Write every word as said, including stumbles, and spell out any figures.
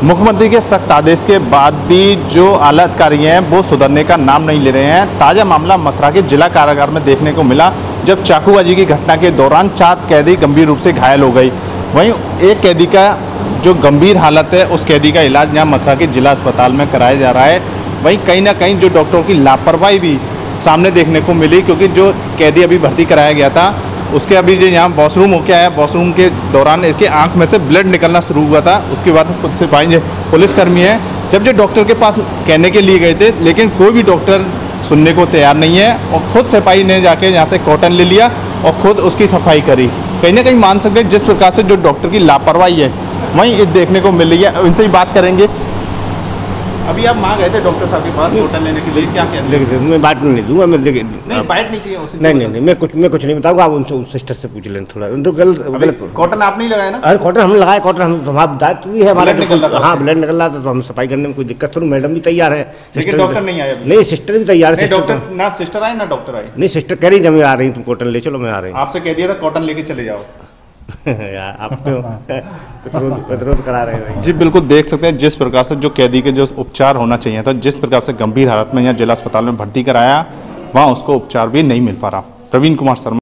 मुख्यमंत्री के सख्त आदेश के बाद भी जो आला अधिकारी हैं वो सुधरने का नाम नहीं ले रहे हैं। ताज़ा मामला मथुरा के जिला कारागार में देखने को मिला, जब चाकूबाजी की घटना के दौरान चार कैदी गंभीर रूप से घायल हो गई। वहीं एक कैदी का जो गंभीर हालत है, उस कैदी का इलाज यहाँ मथुरा के जिला अस्पताल में कराया जा रहा है। वहीं कहीं ना कहीं जो डॉक्टरों की लापरवाही भी सामने देखने को मिली, क्योंकि जो कैदी अभी भर्ती कराया गया था उसके अभी जो यहाँ वॉशरूम होके आया, वॉशरूम के दौरान इसके आंख में से ब्लड निकलना शुरू हुआ था। उसके बाद खुद से सिपाही पुलिसकर्मी है, जब जो डॉक्टर के पास कहने के लिए गए थे, लेकिन कोई भी डॉक्टर सुनने को तैयार नहीं है और खुद सिपाही ने जाके यहाँ से कॉटन ले लिया और खुद उसकी सफाई करी। कहीं ना कहीं मान सकते हैं जिस प्रकार से जो डॉक्टर की लापरवाही है वहीं देखने को मिल रही है। इनसे भी बात करेंगे। अभी आप माँ गए थे डॉक्टर साहब के पास कॉटन लेने के लिए, क्या कहते हैं? मैं बात नहीं दूंगा, मैं देख नहीं बाइट नहीं चाहिए उसे। नहीं नहीं नहीं मैं कुछ मैं कुछ नहीं बताऊंगा। आप उनसे उस सिस्टर से पूछ लें थोड़ा। तो गलत कॉटन आप नहीं लगाए ना? अरे कॉटन हम लगाए, कॉटन हम हमारा दायित्व भी है हमारा। हाँ ब्लड निकल रहा था तो हम सफाई करने में कोई दिक्कत थोड़ी। मैडम भी तैयार है, लेकिन डॉक्टर नहीं आया। नहीं सिस्टर भी तैयार है। डॉक्टर ना सिस्टर आए ना डॉक्टर आए। नहीं सिस्टर कह रही थी मैं आ रही, तुम कॉटन ले चलो, मैं आ रही हूँ। आपसे कह दिया था कॉटन लेके चले जाओ। यार आप तो प्रतिरोध करा रहे हैं जी। बिल्कुल देख सकते हैं जिस प्रकार से जो कैदी के जो उपचार होना चाहिए था, जिस प्रकार से गंभीर हालत में यहाँ जिला अस्पताल में भर्ती कराया, वहाँ उसको उपचार भी नहीं मिल पा रहा। प्रवीण कुमार शर्मा।